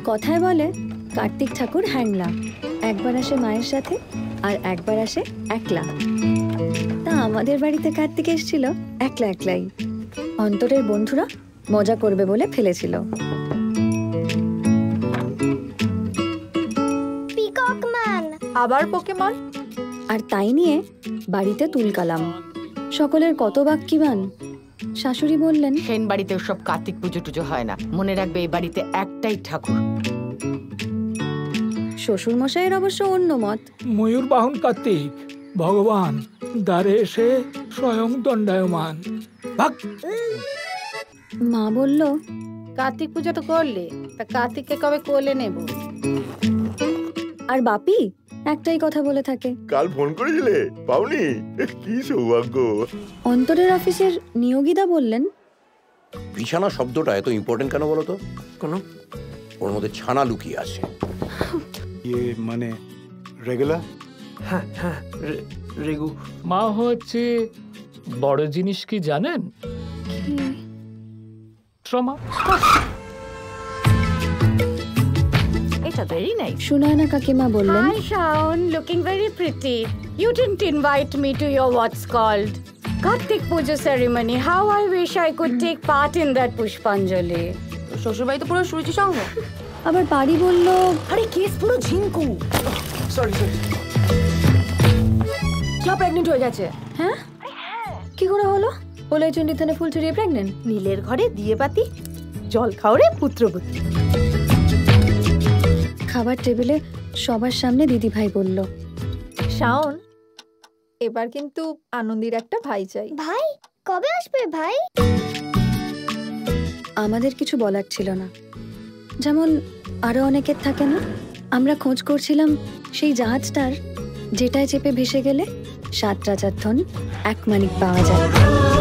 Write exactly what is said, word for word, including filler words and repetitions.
কথায় বলে কার্তিক ঠাকুর হ্যাংলা, একবার আসে মায়ের সাথে আর একবার আসে একলা। তা আমাদের বাড়িতে কার্তিক এসেছিল একলা একলাই। অন্তরের বন্ধুরা মজা করবে বলে ফেলেছিল। পিককম্যান, আবার পোকেমন। আর তাই নিয়ে বাড়িতে তুলকালাম। সকলের কত বাক্যবান। শাশুড়ি বললেন, সেন বাড়িতে সব কার্তিক পুজো টুজো হয় না, মনে রাখবে এই বাড়িতে একটাই ঠাকুর। শ্বশুর মশাইয়ের অবশ্য অন্য মত। ময়ূর বাহন কার্তিক, ভগবান দ্বারে এসে স্বয়ং দণ্ডায়মান। ভাগ। মা বলল, কার্তিক পুজো তো করলে, তা কার্তিককে কবে কোলে নেব? আর বাপি একটাই কথা বলে থাকে, কাল ফোন করেছিলে পাওনি? কি সৌভাগ্য। অন্তরের অফিসের নিয়োগীদা বললেন, বিছানা শব্দটা এত ইম্পর্টেন্ট কেন বলো তো? কেন? ওর মধ্যে ছানা লুকিয়ে আছে। ইয়ে মানে রেগুলার? হ্যাঁ হ্যাঁ রেগু। মা হচ্ছে বড় জিনিস কি জানেন? ট্রমা। এটা ভেরি নাইস। সুনয়না কাকিমা বললেন, Hi Shaun, looking very pretty. You didn't invite me to your what's called Kartik Puja ceremony. How I wish I could take part in that Pushpanjali. শ্বশুর বাড়ি তো পুরো সুরুচি সঙ্গ। আবার বাড়ি বলল, আরে কেস পুরো ঝিঙ্কু। Sorry sorry. কেউ প্রেগনেন্ট হয়ে গেছে। হ্যাঁ কি করে হলো? ওলাই চণ্ডী থানে ফুল ছড়িয়ে প্রেগনেন্ট? নীলের ঘরে দিয়ে পাতি, জল খাওরে পুত্রবতী। খাবার টেবিলে সবার সামনে দিদি ভাই বলল, শাওন, এবার কিন্তু আনন্দির একটা ভাই চাই। ভাই কবে আসবে ভাই? আমাদের কিছু বলার ছিল না। যেমন আরো অনেকের থাকে না, আমরা খোঁজ করছিলাম সেই জাহাজটার যেটায় চেপে ভেসে গেলে সাত রাজার ধন এক মানিক পাওয়া যায়।